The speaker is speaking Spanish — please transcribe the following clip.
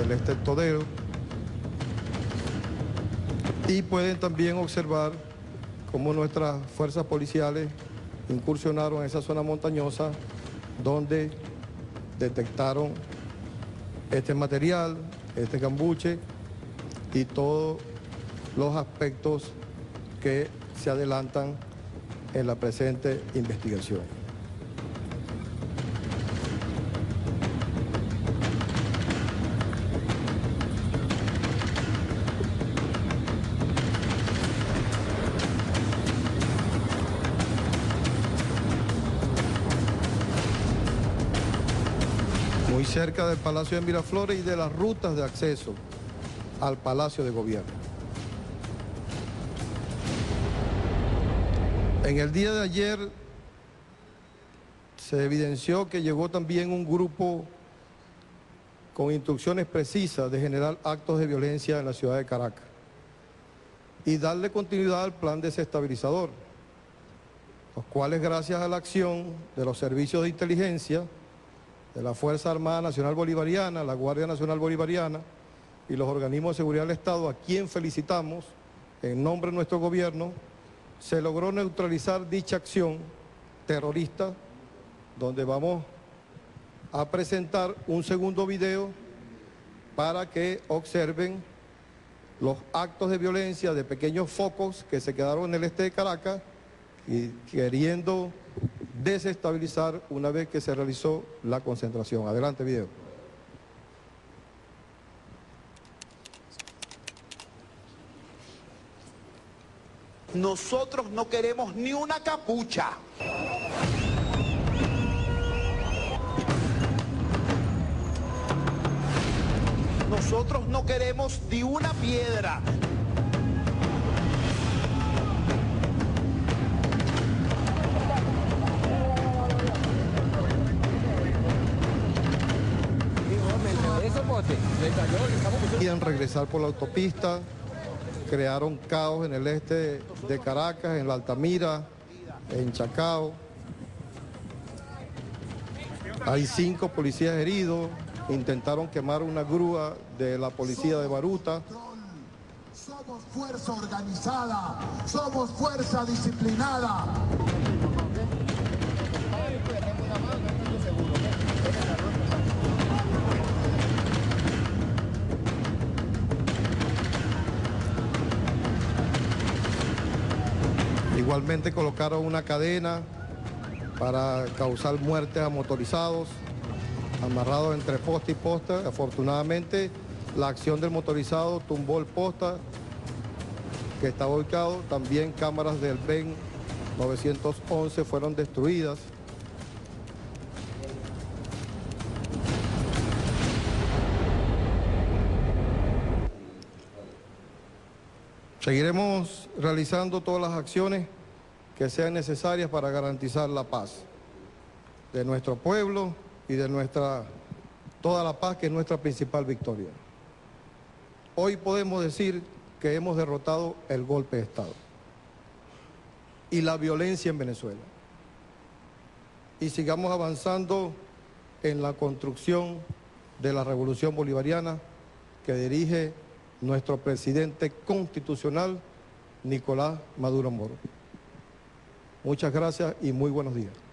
del este Todero. Y pueden también observar cómo nuestras fuerzas policiales incursionaron en esa zona montañosa donde detectaron este material, este cambuche y todos los aspectos que se adelantan en la presente investigación. Muy cerca del Palacio de Miraflores y de las rutas de acceso al Palacio de Gobierno. En el día de ayer se evidenció que llegó también un grupo con instrucciones precisas de generar actos de violencia en la ciudad de Caracas y darle continuidad al plan desestabilizador, los cuales gracias a la acción de los servicios de inteligencia, de la Fuerza Armada Nacional Bolivariana, la Guardia Nacional Bolivariana y los organismos de seguridad del Estado, a quien felicitamos en nombre de nuestro gobierno, se logró neutralizar dicha acción terrorista, donde vamos a presentar un segundo video para que observen los actos de violencia de pequeños focos que se quedaron en el este de Caracas y queriendo desestabilizar una vez que se realizó la concentración. Adelante, video. Nosotros no queremos ni una capucha. Nosotros no queremos ni una piedra. Querían regresar por la autopista, crearon caos en el este de Caracas, en la Altamira, en Chacao. Hay 5 policías heridos, intentaron quemar una grúa de la policía de Baruta. Somos fuerza organizada, somos fuerza disciplinada. Igualmente colocaron una cadena para causar muertes a motorizados, amarrados entre posta y posta. Afortunadamente, la acción del motorizado tumbó el posta que estaba ubicado. También cámaras del BEN 911 fueron destruidas. Seguiremos realizando todas las acciones que sean necesarias para garantizar la paz de nuestro pueblo y de toda la paz, que es nuestra principal victoria. Hoy podemos decir que hemos derrotado el golpe de Estado y la violencia en Venezuela. Y sigamos avanzando en la construcción de la revolución bolivariana que dirige nuestro presidente constitucional, Nicolás Maduro Moro. Muchas gracias y muy buenos días.